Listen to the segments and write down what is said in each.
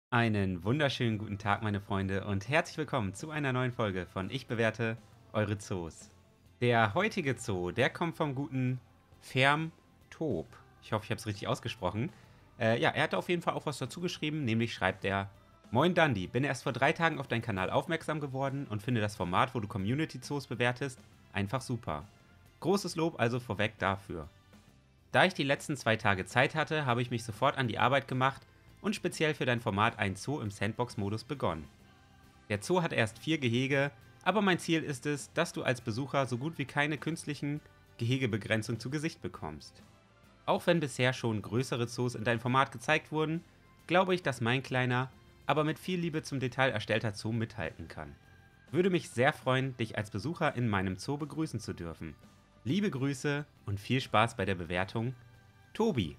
Einen wunderschönen guten Tag, meine Freunde, und herzlich willkommen zu einer neuen Folge von Ich bewerte eure Zoos. Der heutige Zoo, der kommt vom guten Fermtop. Ich hoffe, ich habe es richtig ausgesprochen. Ja, er hat auf jeden Fall auch was dazu geschrieben, nämlich schreibt er: Moin Dandy, bin erst vor 3 Tagen auf deinen Kanal aufmerksam geworden und finde das Format, wo du Community-Zoos bewertest, einfach super. Großes Lob also vorweg dafür. Da ich die letzten 2 Tage Zeit hatte, habe ich mich sofort an die Arbeit gemacht und speziell für dein Format einen Zoo im Sandbox-Modus begonnen. Der Zoo hat erst 4 Gehege, aber mein Ziel ist es, dass du als Besucher so gut wie keine künstlichen Gehegebegrenzung zu Gesicht bekommst. Auch wenn bisher schon größere Zoos in deinem Format gezeigt wurden, glaube ich, dass mein kleiner, aber mit viel Liebe zum Detail erstellter Zoo mithalten kann. Würde mich sehr freuen, dich als Besucher in meinem Zoo begrüßen zu dürfen. Liebe Grüße und viel Spaß bei der Bewertung. Tobi.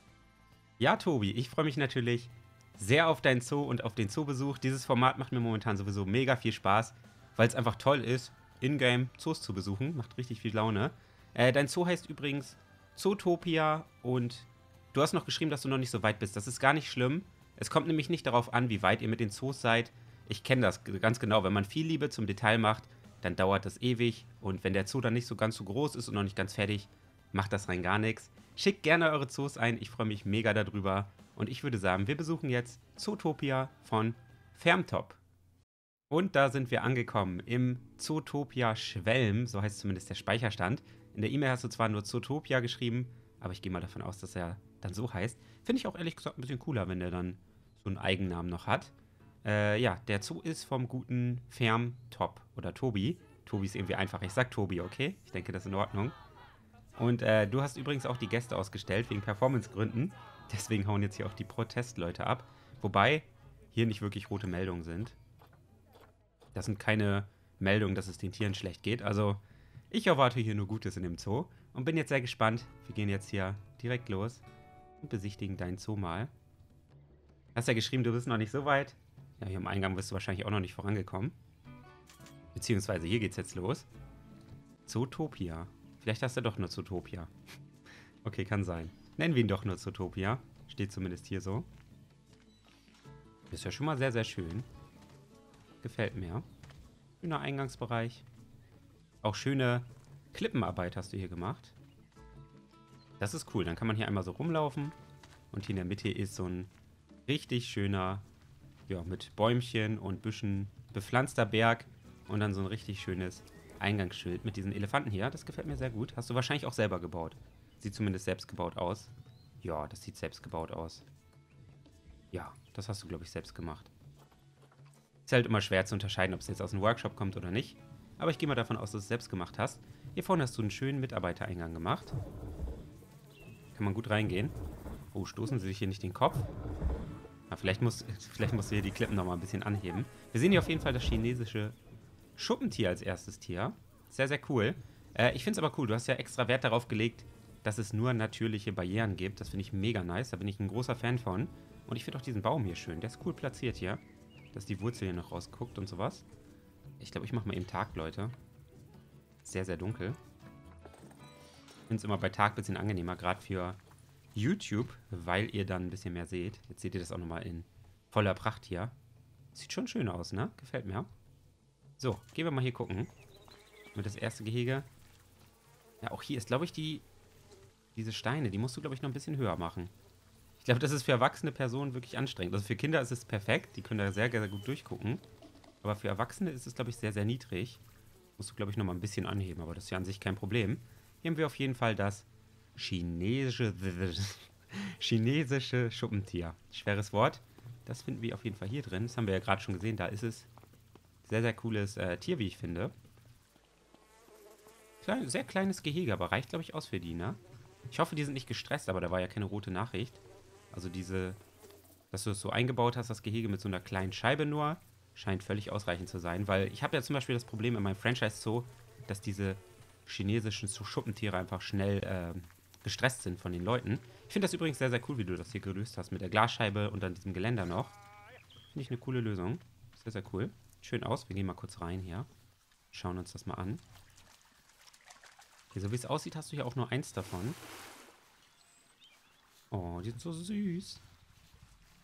Ja, Tobi, ich freue mich natürlich sehr auf deinen Zoo und auf den Zoobesuch. Dieses Format macht mir momentan sowieso mega viel Spaß, weil es einfach toll ist, in-game Zoos zu besuchen. Macht richtig viel Laune. Dein Zoo heißt übrigens Zootopia und du hast noch geschrieben, dass du noch nicht so weit bist. Das ist gar nicht schlimm. Es kommt nämlich nicht darauf an, wie weit ihr mit den Zoos seid. Ich kenne das ganz genau. Wenn man viel Liebe zum Detail macht, dann dauert das ewig. Und wenn der Zoo dann nicht so ganz so groß ist und noch nicht ganz fertig, macht das rein gar nichts. Schickt gerne eure Zoos ein, ich freue mich mega darüber. Und ich würde sagen, wir besuchen jetzt Zootopia von Fermtop. Und da sind wir angekommen im Zootopia Schwelm, so heißt zumindest der Speicherstand. In der E-Mail hast du zwar nur Zootopia geschrieben, aber ich gehe mal davon aus, dass er dann so heißt. Finde ich auch ehrlich gesagt ein bisschen cooler, wenn der dann so einen Eigennamen noch hat. Ja, der Zoo ist vom guten Fermtop oder Tobi. Tobi ist irgendwie einfach. Ich sag Tobi, okay? Ich denke, das ist in Ordnung. Und du hast übrigens auch die Gäste ausgestellt, wegen Performancegründen. Deswegen hauen jetzt hier auch die Protestleute ab. Wobei hier nicht wirklich rote Meldungen sind. Das sind keine Meldungen, dass es den Tieren schlecht geht. Also ich erwarte hier nur Gutes in dem Zoo. Und bin jetzt sehr gespannt. Wir gehen jetzt hier direkt los und besichtigen deinen Zoo mal. Hast ja geschrieben, du bist noch nicht so weit. Ja, hier am Eingang bist du wahrscheinlich auch noch nicht vorangekommen. Beziehungsweise hier geht's jetzt los. Zootopia. Vielleicht hast du doch nur Zootopia. Okay, kann sein. Nennen wir ihn doch nur Zootopia. Steht zumindest hier so. Ist ja schon mal sehr, sehr schön. Gefällt mir. Schöner Eingangsbereich. Auch schöne Klippenarbeit hast du hier gemacht. Das ist cool. Dann kann man hier einmal so rumlaufen. Und hier in der Mitte ist so ein richtig schöner, ja, mit Bäumchen und Büschen bepflanzter Berg. Und dann so ein richtig schönes Eingangsschild mit diesen Elefanten hier. Das gefällt mir sehr gut. Hast du wahrscheinlich auch selber gebaut. Sieht zumindest selbst gebaut aus. Ja, das sieht selbst gebaut aus. Ja, das hast du, glaube ich, selbst gemacht. Ist halt immer schwer zu unterscheiden, ob es jetzt aus einem Workshop kommt oder nicht. Aber ich gehe mal davon aus, dass du es selbst gemacht hast. Hier vorne hast du einen schönen Mitarbeitereingang gemacht. Kann man gut reingehen. Oh, stoßen sie sich hier nicht den Kopf? Na, vielleicht musst du hier die Klippen nochmal ein bisschen anheben. Wir sehen hier auf jeden Fall das chinesische Schuppentier als erstes Tier. Sehr, sehr cool. Ich finde es aber cool. Du hast ja extra Wert darauf gelegt, dass es nur natürliche Barrieren gibt. Das finde ich mega nice. Da bin ich ein großer Fan von. Und ich finde auch diesen Baum hier schön. Der ist cool platziert hier. Dass die Wurzel hier noch rausguckt und sowas. Ich glaube, ich mache mal eben Tag, Leute. Sehr, sehr dunkel. Ich finde es immer bei Tag ein bisschen angenehmer, gerade für YouTube, weil ihr dann ein bisschen mehr seht. Jetzt seht ihr das auch nochmal in voller Pracht hier. Sieht schon schön aus, ne? Gefällt mir. So, gehen wir mal hier gucken. Mit das erste Gehege. Ja, auch hier ist, glaube ich, diese Steine, die musst du, glaube ich, noch ein bisschen höher machen. Ich glaube, das ist für erwachsene Personen wirklich anstrengend. Also für Kinder ist es perfekt. Die können da sehr, sehr gut durchgucken. Aber für Erwachsene ist es, glaube ich, sehr, sehr niedrig. Musst du, glaube ich, noch mal ein bisschen anheben. Aber das ist ja an sich kein Problem. Hier haben wir auf jeden Fall das chinesische Schuppentier. Schweres Wort. Das finden wir auf jeden Fall hier drin. Das haben wir ja gerade schon gesehen. Da ist es. Sehr, sehr cooles Tier, wie ich finde. Sehr kleines Gehege, aber reicht, glaube ich, aus für die, ne? Ich hoffe, die sind nicht gestresst, aber da war ja keine rote Nachricht. Also dass du es so eingebaut hast, das Gehege mit so einer kleinen Scheibe nur, scheint völlig ausreichend zu sein. Weil ich habe ja zum Beispiel das Problem in meinem Franchise-Zoo, dass diese chinesischen Schuppentiere einfach schnell gestresst sind von den Leuten. Ich finde das übrigens sehr, sehr cool, wie du das hier gelöst hast, mit der Glasscheibe und dann diesem Geländer noch. Finde ich eine coole Lösung. Sehr, sehr cool. Schön aus. Wir gehen mal kurz rein hier. Schauen uns das mal an. Okay, so wie es aussieht, hast du hier auch nur eins davon. Oh, die sind so süß.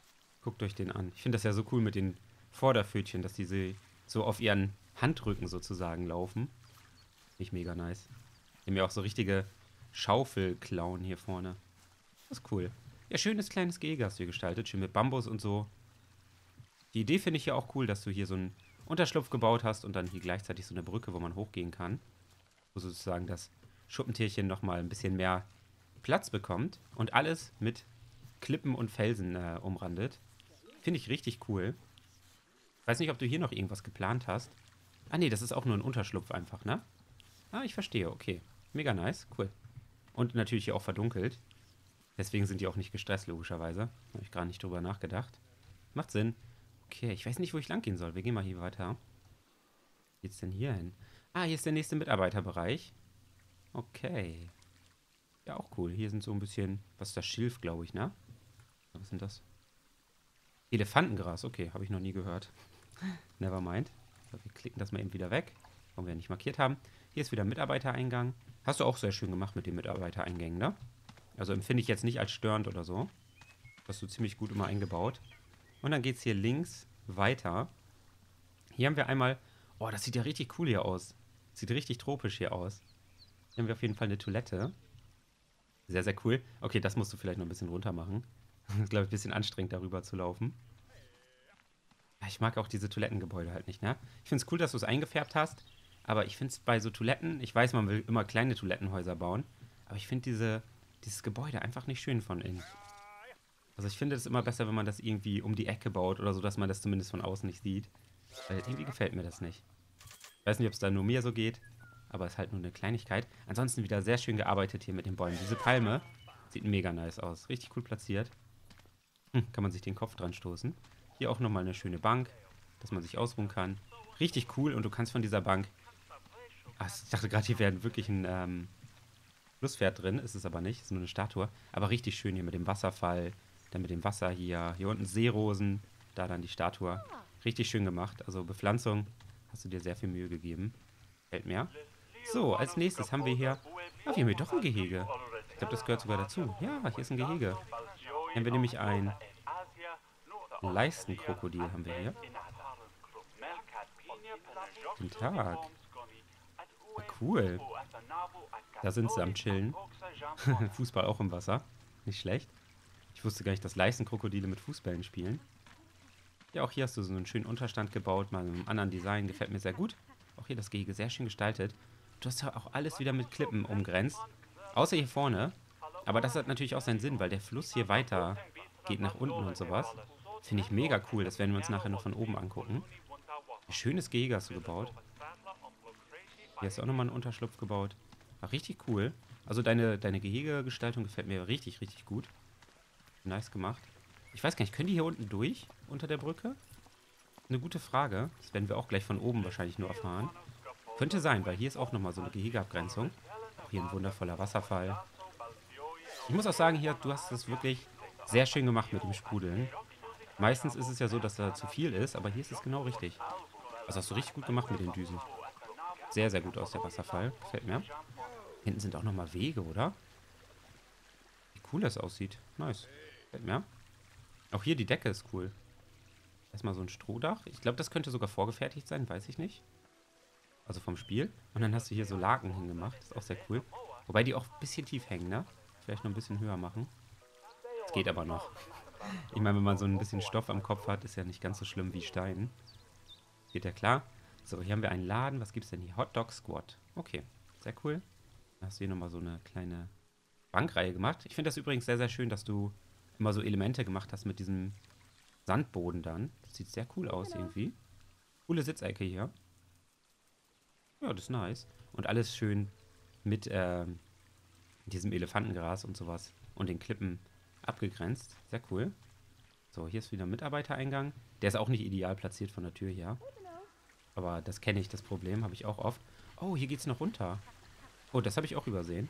Guckt euch den an. Ich finde das ja so cool mit den Vorderpfötchen, dass diese so auf ihren Handrücken sozusagen laufen. Finde ich mega nice. Die haben ja auch so richtige Schaufelklauen hier vorne. Das ist cool. Ja, schönes kleines Gehege hast du hier gestaltet. Schön mit Bambus und so. Die Idee finde ich ja auch cool, dass du hier so einen Unterschlupf gebaut hast und dann hier gleichzeitig so eine Brücke, wo man hochgehen kann. Wo sozusagen das Schuppentierchen nochmal ein bisschen mehr Platz bekommt. Und alles mit Klippen und Felsen umrandet. Finde ich richtig cool. Ich weiß nicht, ob du hier noch irgendwas geplant hast. Ah, nee, das ist auch nur ein Unterschlupf einfach, ne? Ah, ich verstehe, okay. Mega nice, cool. Und natürlich hier auch verdunkelt. Deswegen sind die auch nicht gestresst, logischerweise. Habe ich gar nicht drüber nachgedacht. Macht Sinn. Okay, ich weiß nicht, wo ich lang gehen soll. Wir gehen mal hier weiter. Wo geht's denn hier hin? Ah, hier ist der nächste Mitarbeiterbereich. Okay. Ja, auch cool. Hier sind so ein bisschen, was ist das? Schilf, glaube ich, ne? Was sind das? Elefantengras, okay, habe ich noch nie gehört. Nevermind. So, wir klicken das mal eben wieder weg, wollen wir ja nicht markiert haben. Hier ist wieder Mitarbeitereingang. Hast du auch sehr schön gemacht mit den Mitarbeitereingängen, ne? Also empfinde ich jetzt nicht als störend oder so. Das hast du ziemlich gut immer eingebaut. Und dann geht es hier links weiter. Hier haben wir einmal... Oh, das sieht ja richtig cool hier aus. Sieht richtig tropisch hier aus. Hier haben wir auf jeden Fall eine Toilette. Sehr, sehr cool. Okay, das musst du vielleicht noch ein bisschen runter machen. Das ist, glaube ich, ein bisschen anstrengend, darüber zu laufen. Ja, ich mag auch diese Toilettengebäude halt nicht, ne? Ich finde es cool, dass du es eingefärbt hast. Aber ich finde es bei so Toiletten... Ich weiß, man will immer kleine Toilettenhäuser bauen. Aber ich finde dieses Gebäude einfach nicht schön von innen. Also ich finde es immer besser, wenn man das irgendwie um die Ecke baut oder so, dass man das zumindest von außen nicht sieht. Weil irgendwie gefällt mir das nicht. Ich weiß nicht, ob es da nur mir so geht, aber es ist halt nur eine Kleinigkeit. Ansonsten wieder sehr schön gearbeitet hier mit den Bäumen. Diese Palme sieht mega nice aus. Richtig cool platziert. Kann man sich den Kopf dran stoßen. Hier auch nochmal eine schöne Bank, dass man sich ausruhen kann. Richtig cool und du kannst von dieser Bank... Ach, ich dachte gerade, hier wäre wirklich ein Flusspferd drin. Ist es aber nicht, ist nur eine Statue. Aber richtig schön hier mit dem Wasserfall. Dann mit dem Wasser hier. Hier unten Seerosen. Da dann die Statue. Richtig schön gemacht. Also Bepflanzung hast du dir sehr viel Mühe gegeben. Gefällt mir. So, als nächstes haben wir hier... Ah, wir haben hier doch ein Gehege. Ich glaube, das gehört sogar dazu. Ja, hier ist ein Gehege. Hier haben wir nämlich ein Leistenkrokodil haben wir hier. Guten Tag. Cool. Da sind sie am Chillen. Fußball auch im Wasser. Nicht schlecht. Ich wusste gar nicht, dass Leistenkrokodile mit Fußbällen spielen. Ja, auch hier hast du so einen schönen Unterstand gebaut, mal mit einem anderen Design. Gefällt mir sehr gut. Auch hier das Gehege sehr schön gestaltet. Du hast ja auch alles wieder mit Klippen umgrenzt. Außer hier vorne. Aber das hat natürlich auch seinen Sinn, weil der Fluss hier weiter geht nach unten und sowas. Finde ich mega cool. Das werden wir uns nachher noch von oben angucken. Ein schönes Gehege hast du gebaut. Hier hast du auch nochmal einen Unterschlupf gebaut. War richtig cool. Also deine Gehegegestaltung gefällt mir richtig, richtig gut. Nice gemacht. Ich weiß gar nicht, können die hier unten durch? Unter der Brücke? Eine gute Frage. Das werden wir auch gleich von oben wahrscheinlich nur erfahren. Könnte sein, weil hier ist auch nochmal so eine Gehegeabgrenzung. Auch hier ein wundervoller Wasserfall. Ich muss auch sagen, hier, du hast das wirklich sehr schön gemacht mit dem Sprudeln. Meistens ist es ja so, dass da zu viel ist, aber hier ist es genau richtig. Das hast du richtig gut gemacht mit den Düsen. Sehr, sehr gut aus, der Wasserfall. Gefällt mir. Hinten sind auch nochmal Wege, oder? Wie cool das aussieht. Nice. Gefällt mir. Auch hier die Decke ist cool. Erstmal so ein Strohdach. Ich glaube, das könnte sogar vorgefertigt sein, weiß ich nicht. Also vom Spiel. Und dann hast du hier so Laken hingemacht. Ist auch sehr cool. Wobei die auch ein bisschen tief hängen, ne? Vielleicht noch ein bisschen höher machen. Das geht aber noch. Ich meine, wenn man so ein bisschen Stoff am Kopf hat, ist ja nicht ganz so schlimm wie Stein. Geht ja klar. So, hier haben wir einen Laden. Was gibt's denn hier? Hot Dog Squad. Okay, sehr cool. Da hast du hier nochmal so eine kleine Bankreihe gemacht. Ich finde das übrigens sehr, sehr schön, dass du immer so Elemente gemacht hast mit diesem Sandboden dann. Das sieht sehr cool aus irgendwie. Coole Sitzecke hier. Ja, das ist nice. Und alles schön mit diesem Elefantengras und sowas und den Klippen abgegrenzt. Sehr cool. So, hier ist wieder ein Mitarbeitereingang. Der ist auch nicht ideal platziert von der Tür her. Aber das kenne ich, das Problem habe ich auch oft. Oh, hier geht's noch runter. Oh, das habe ich auch übersehen.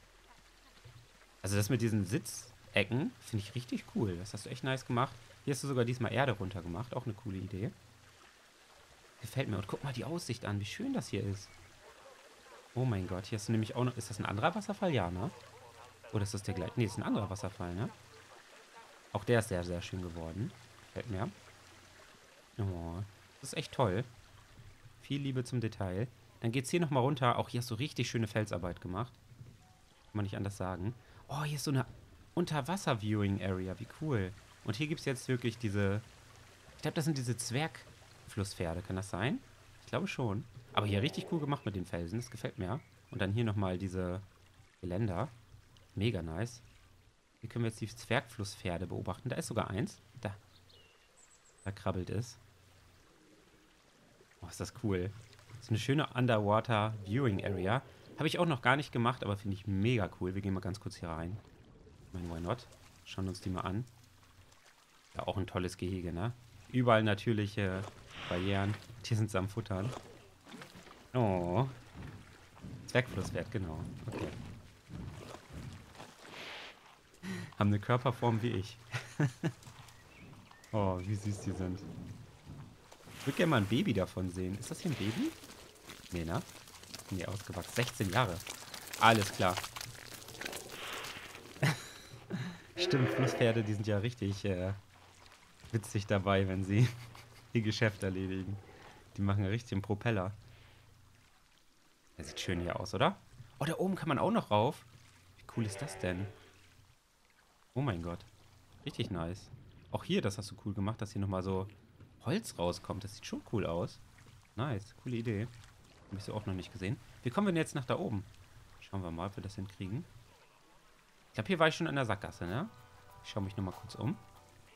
Also das mit diesen Sitzecken finde ich richtig cool. Das hast du echt nice gemacht. Hier hast du sogar diesmal Erde runter gemacht. Auch eine coole Idee. Gefällt mir. Und guck mal die Aussicht an, wie schön das hier ist. Oh mein Gott, hier hast du nämlich auch noch... Ist das ein anderer Wasserfall? Ja, ne? Oder ist das der gleiche? Ne, ist ein anderer Wasserfall, ne? Auch der ist sehr, sehr schön geworden. Gefällt mir. Oh, das ist echt toll. Viel Liebe zum Detail. Dann geht's hier nochmal runter. Auch hier hast du richtig schöne Felsarbeit gemacht. Kann man nicht anders sagen. Oh, hier ist so eine Unterwasser-Viewing-Area. Wie cool. Und hier gibt es jetzt wirklich diese... Ich glaube, das sind diese Zwergflusspferde. Kann das sein? Ich glaube schon. Aber hier richtig cool gemacht mit den Felsen. Das gefällt mir. Und dann hier nochmal diese Geländer. Mega nice. Hier können wir jetzt die Zwergflusspferde beobachten. Da ist sogar eins. Da. Da krabbelt es. Oh, ist das cool. So eine schöne Underwater Viewing Area. Habe ich auch noch gar nicht gemacht, aber finde ich mega cool. Wir gehen mal ganz kurz hier rein. Ich meine, why not? Schauen uns die mal an. Ja, auch ein tolles Gehege, ne? Überall natürliche Barrieren. Hier sind sie am Futtern. Oh. Zwergflusswert, genau. Okay. Haben eine Körperform wie ich. Oh, wie süß die sind. Ich würde gerne mal ein Baby davon sehen. Ist das hier ein Baby? Nee, ne? Nee, ausgewachsen. 16 Jahre. Alles klar. Stimmt, Flusspferde, die sind ja richtig witzig dabei, wenn sie ihr Geschäft erledigen. Die machen ja richtig den Propeller. Der sieht schön hier aus, oder? Oh, da oben kann man auch noch rauf. Wie cool ist das denn? Oh mein Gott. Richtig nice. Auch hier, das hast du cool gemacht, dass hier nochmal so Holz rauskommt. Das sieht schon cool aus. Nice, coole Idee. Habe ich so auch noch nicht gesehen. Wie kommen wir denn jetzt nach da oben? Schauen wir mal, ob wir das hinkriegen. Ich glaube, hier war ich schon an der Sackgasse, ne? Ich schaue mich nochmal kurz um.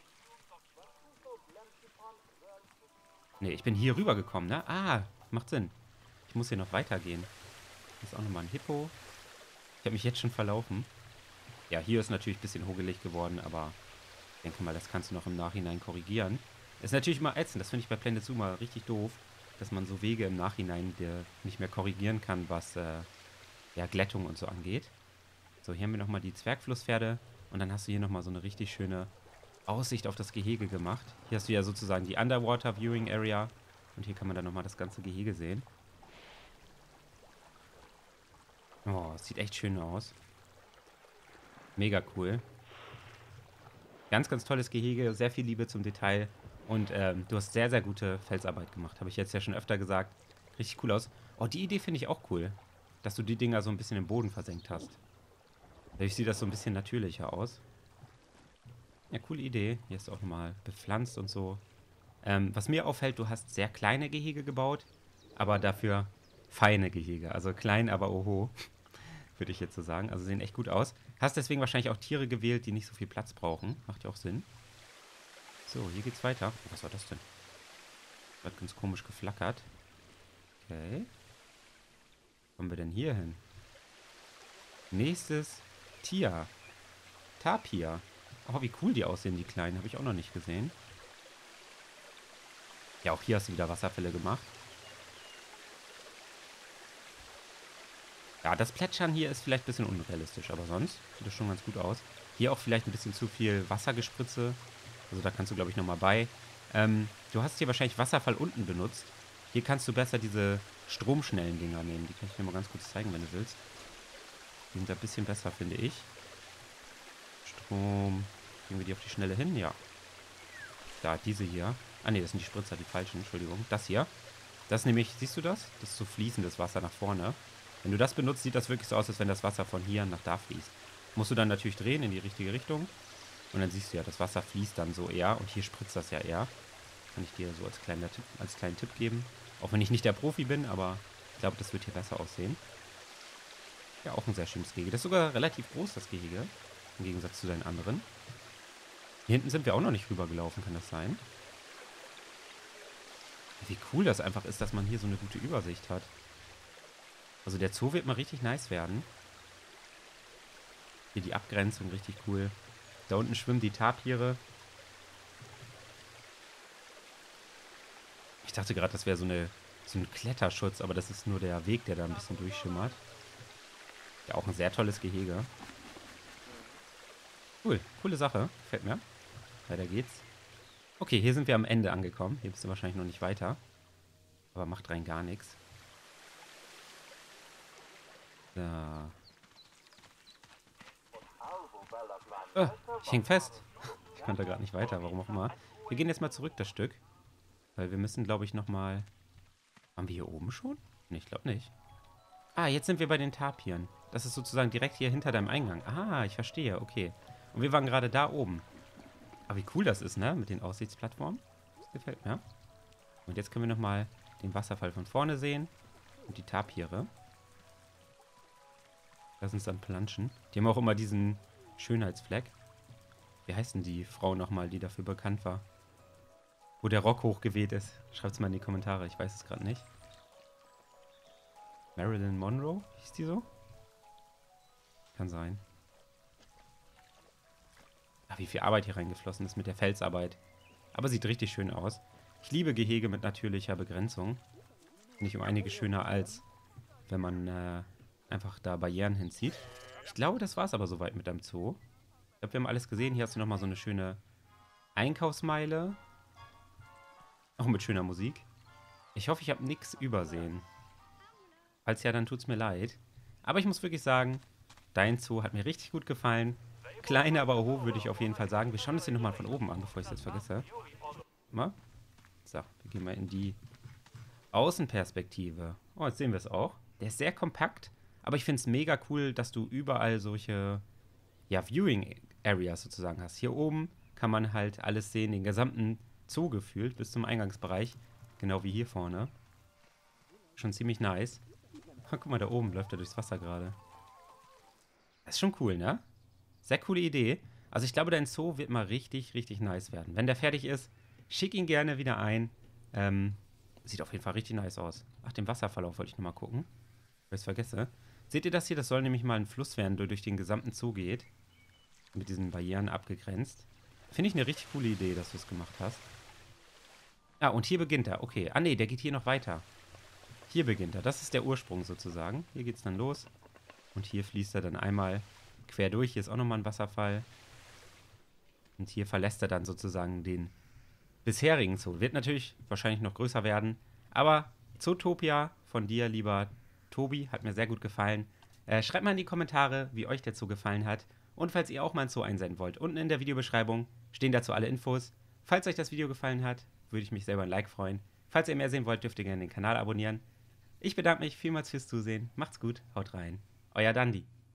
Ne, ich bin hier rüber gekommen, ne? Ah, macht Sinn. Ich muss hier noch weitergehen. Hier ist auch nochmal ein Hippo. Ich habe mich jetzt schon verlaufen. Ja, hier ist natürlich ein bisschen hogelig geworden, aber ich denke mal, das kannst du noch im Nachhinein korrigieren. Ist natürlich mal ätzend, das finde ich bei Planet Zoo mal richtig doof, dass man so Wege im Nachhinein nicht mehr korrigieren kann, was ja, Glättung und so angeht. So, hier haben wir nochmal die Zwergflusspferde und dann hast du hier nochmal so eine richtig schöne Aussicht auf das Gehege gemacht. Hier hast du ja sozusagen die Underwater Viewing Area und hier kann man dann nochmal das ganze Gehege sehen. Oh, es sieht echt schön aus. Mega cool. Ganz, ganz tolles Gehege, sehr viel Liebe zum Detail und du hast sehr, sehr gute Felsarbeit gemacht. Habe ich jetzt ja schon öfter gesagt. Richtig cool aus. Oh, die Idee finde ich auch cool, dass du die Dinger so ein bisschen im Boden versenkt hast. Dadurch sieht das so ein bisschen natürlicher aus. Ja, coole Idee. Hier ist auch nochmal bepflanzt und so. Was mir auffällt, du hast sehr kleine Gehege gebaut, aber dafür feine Gehege. Also klein, aber oho, würde ich jetzt so sagen. Also sehen echt gut aus. Hast deswegen wahrscheinlich auch Tiere gewählt, die nicht so viel Platz brauchen. Macht ja auch Sinn. So, hier geht's weiter. Oh, was war das denn? Hat ganz komisch geflackert. Okay. Wo kommen wir denn hier hin? Nächstes Tier. Tapir. Oh, wie cool die aussehen, die Kleinen. Habe ich auch noch nicht gesehen. Ja, auch hier hast du wieder Wasserfälle gemacht. Ja, das Plätschern hier ist vielleicht ein bisschen unrealistisch, aber sonst sieht das schon ganz gut aus. Hier auch vielleicht ein bisschen zu viel Wassergespritze. Also da kannst du, glaube ich, nochmal bei. Du hast hier wahrscheinlich Wasserfall unten benutzt. Hier kannst du besser diese stromschnellen Dinger nehmen. Die kann ich dir mal ganz kurz zeigen, wenn du willst. Die sind da ein bisschen besser, finde ich. Strom. Kriegen wir die auf die Schnelle hin? Ja. Da, diese hier. Ah ne, das sind die Spritzer, die falschen, Entschuldigung. Das hier. Das nämlich, siehst du das? Das ist so fließendes Wasser nach vorne. Wenn du das benutzt, sieht das wirklich so aus, als wenn das Wasser von hier nach da fließt. Musst du dann natürlich drehen in die richtige Richtung. Und dann siehst du ja, das Wasser fließt dann so eher. Und hier spritzt das ja eher. Kann ich dir so als kleinen Tipp geben. Auch wenn ich nicht der Profi bin, aber ich glaube, das wird hier besser aussehen. Ja, auch ein sehr schönes Gehege. Das ist sogar relativ groß, das Gehege. Im Gegensatz zu deinen anderen. Hier hinten sind wir auch noch nicht rübergelaufen, kann das sein? Wie cool das einfach ist, dass man hier so eine gute Übersicht hat. Also der Zoo wird mal richtig nice werden. Hier die Abgrenzung richtig cool. Da unten schwimmen die Tapire. Ich dachte gerade, das wäre so ein Kletterschutz, aber das ist nur der Weg, der da ein bisschen durchschimmert. Ja, auch ein sehr tolles Gehege. Cool, coole Sache. Gefällt mir. Weiter geht's. Okay, hier sind wir am Ende angekommen. Hier bist du wahrscheinlich noch nicht weiter. Aber macht rein gar nichts. Da. Ich häng fest. Ich konnte gerade nicht weiter, warum auch immer. Wir gehen jetzt mal zurück, das Stück. Weil wir müssen, glaube ich, nochmal... Waren wir hier oben schon? Nee, ich glaube nicht. Ah, jetzt sind wir bei den Tapiren. Das ist sozusagen direkt hier hinter deinem Eingang. Ah, ich verstehe, okay. Und wir waren gerade da oben. Aber wie cool das ist, ne? Mit den Aussichtsplattformen. Das gefällt mir. Und jetzt können wir nochmal den Wasserfall von vorne sehen. Und die Tapire. Lass uns dann planschen. Die haben auch immer diesen Schönheitsfleck. Wie heißt denn die Frau nochmal, die dafür bekannt war? Wo der Rock hochgeweht ist. Schreibt es mal in die Kommentare, ich weiß es gerade nicht. Marilyn Monroe? Hieß die so? Kann sein. Ach, wie viel Arbeit hier reingeflossen ist mit der Felsarbeit. Aber sieht richtig schön aus. Ich liebe Gehege mit natürlicher Begrenzung. Finde ich um einiges schöner, als wenn man einfach da Barrieren hinzieht. Ich glaube, das war es aber soweit mit deinem Zoo. Ich glaube, wir haben alles gesehen. Hier hast du nochmal so eine schöne Einkaufsmeile. Auch mit schöner Musik. Ich hoffe, ich habe nichts übersehen. Falls ja, dann tut es mir leid. Aber ich muss wirklich sagen, dein Zoo hat mir richtig gut gefallen. Klein, aber hoch, würde ich auf jeden Fall sagen. Wir schauen uns den nochmal von oben an, bevor ich es jetzt vergesse. Mal. So, wir gehen mal in die Außenperspektive. Oh, jetzt sehen wir es auch. Der ist sehr kompakt, aber ich finde es mega cool, dass du überall solche, ja, Viewing Areas sozusagen hast. Hier oben kann man halt alles sehen, den gesamten Zoo gefühlt, bis zum Eingangsbereich. Genau wie hier vorne. Schon ziemlich nice. Oh, guck mal, da oben läuft er durchs Wasser gerade. Das ist schon cool, ne? Sehr coole Idee. Also ich glaube, dein Zoo wird mal richtig, richtig nice werden. Wenn der fertig ist, schick ihn gerne wieder ein. Sieht auf jeden Fall richtig nice aus. Ach, den Wasserverlauf wollte ich nochmal gucken. Bevor ich es vergesse. Seht ihr das hier? Das soll nämlich mal ein Fluss werden, der durch den gesamten Zoo geht. Mit diesen Barrieren abgegrenzt. Finde ich eine richtig coole Idee, dass du es gemacht hast. Ah, und hier beginnt er. Okay. Ah, nee, der geht hier noch weiter. Hier beginnt er. Das ist der Ursprung sozusagen. Hier geht es dann los. Und hier fließt er dann einmal quer durch. Hier ist auch nochmal ein Wasserfall. Und hier verlässt er dann sozusagen den bisherigen Zoo. Wird natürlich wahrscheinlich noch größer werden. Aber Zootopia von dir, lieber Tobi, hat mir sehr gut gefallen. Schreibt mal in die Kommentare, wie euch der Zoo gefallen hat. Und falls ihr auch mal ein Zoo einsenden wollt, unten in der Videobeschreibung stehen dazu alle Infos. Falls euch das Video gefallen hat, würde ich mich selber ein Like freuen. Falls ihr mehr sehen wollt, dürft ihr gerne den Kanal abonnieren. Ich bedanke mich vielmals fürs Zusehen. Macht's gut, haut rein. Euer Dandi.